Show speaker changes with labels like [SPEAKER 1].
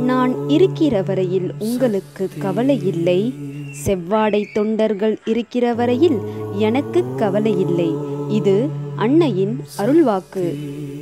[SPEAKER 1] நான் இருக்கிற வரையில் உங்களுக்கு கவலை இல்லை. செவ்வாடை தொண்டர்கள் இருக்கிற வரையில் எனக்கு கவலை இல்லை. இது அன்னையின் அருள்வாக்கு.